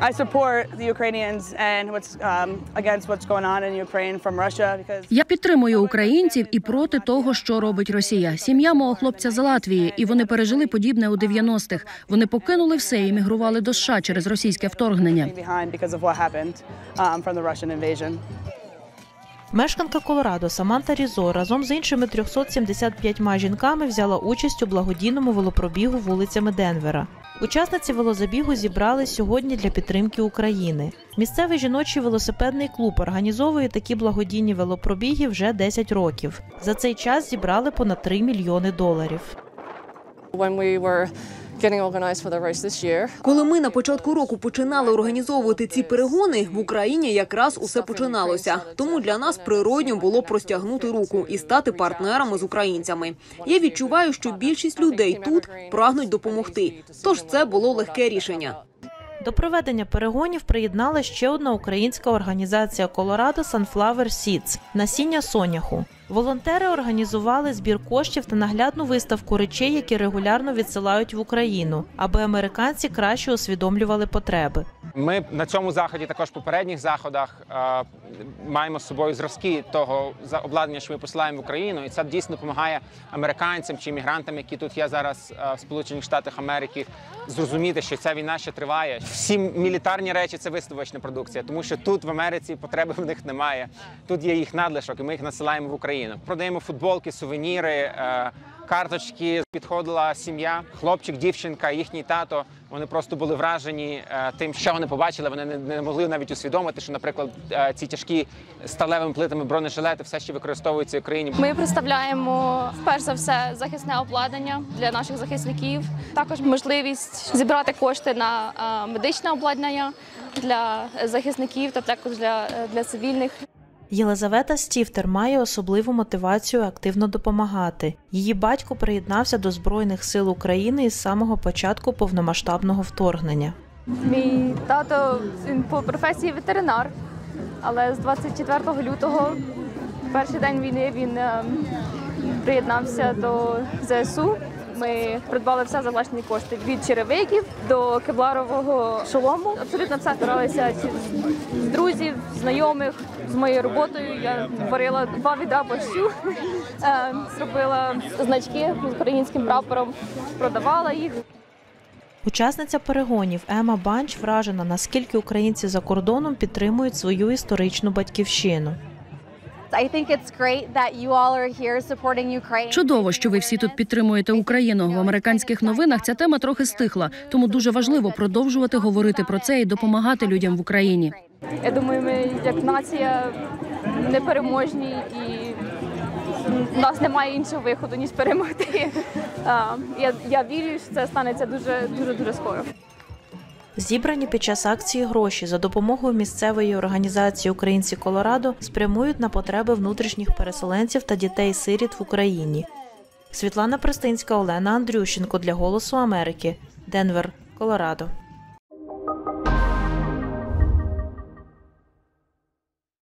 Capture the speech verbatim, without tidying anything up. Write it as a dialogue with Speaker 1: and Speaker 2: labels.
Speaker 1: I support the Ukrainians and what's um, against what's going on in Ukraine from Russia because
Speaker 2: Я підтримую українців і проти того, що робить Росія. Сім'я мого хлопця з Латвії, і вони пережили подібне у дев'яностих. Вони покинули все і мігрували до США через російське вторгнення.
Speaker 3: Мешканка Колорадо Саманта Різо разом з іншими трьохсот сімдесят п'ятьма жінками взяла участь у благодійному велопробігу вулицями Денвера. Учасниці велозабігу зібрали сьогодні для підтримки України. Місцевий жіночий велосипедний клуб організовує такі благодійні велопробіги вже десять років. За цей час зібрали понад три мільйони доларів.
Speaker 4: Коли ми на початку року починали організовувати ці перегони, в Україні якраз усе починалося. Тому для нас природньо було простягнути руку і стати партнерами з українцями. Я відчуваю, що більшість людей тут прагнуть допомогти. Тож це було легке рішення.
Speaker 3: До проведення перегонів приєднала ще одна українська організація Colorado Sunflower Seeds – насіння соняху. Волонтери організували збір коштів та наглядну виставку речей, які регулярно відсилають в Україну, аби американці краще усвідомлювали потреби.
Speaker 5: Ми на цьому заході, також в попередніх заходах, маємо з собою зразки того обладнання, що ми посилаємо в Україну, і це дійсно допомагає американцям чи іммігрантам, які тут є зараз в Сполучених Штатах Америки, зрозуміти, що ця війна ще триває. Всі мілітарні речі – це виставочна продукція, тому що тут в Америці потреби в них немає. Тут є їх надлишок, і ми їх насилаємо в Україну. Продаємо футболки, сувеніри, карточки. Підходила сім'я, хлопчик, дівчинка, їхній тато. Вони просто були вражені тим, що вони побачили. Вони не могли навіть усвідомити, що, наприклад, ці тяжкі сталевими плитами бронежилети все ще використовуються в Україні.
Speaker 6: Ми представляємо, перш за все, захисне обладнання для наших захисників. Також можливість зібрати кошти на медичне обладнання для захисників та також для, для цивільних.
Speaker 3: Єлизавета Стіфтер має особливу мотивацію активно допомагати. Її батько приєднався до Збройних сил України із самого початку повномасштабного вторгнення.
Speaker 6: Мій тато, він по професії ветеринар, але з двадцять четвертого лютого, перший день війни, він приєднався до зе ес у. Ми придбали все за власні кошти, від черевиків до кевларового шолому. Абсолютно все старалися з друзів, знайомих, з моєю роботою. Я варила два відра борщу, зробила значки з українським прапором, продавала їх.
Speaker 3: Учасниця перегонів Ема Банч вражена, наскільки українці за кордоном підтримують свою історичну батьківщину.
Speaker 2: Чудово, що ви всі тут підтримуєте Україну. В американських новинах ця тема трохи стихла, тому дуже важливо продовжувати говорити про це і допомагати людям в Україні.
Speaker 6: Я думаю, ми як нація непереможні і у нас немає іншого виходу, ніж перемогти. Я, я вірю, що це станеться дуже, дуже, дуже скоро.
Speaker 3: Зібрані під час акції гроші за допомогою місцевої організації «Українці Колорадо» спрямують на потреби внутрішніх переселенців та дітей-сиріт в Україні. Світлана Пристинська, Олена Андрющенко для «Голосу Америки», Денвер, Колорадо.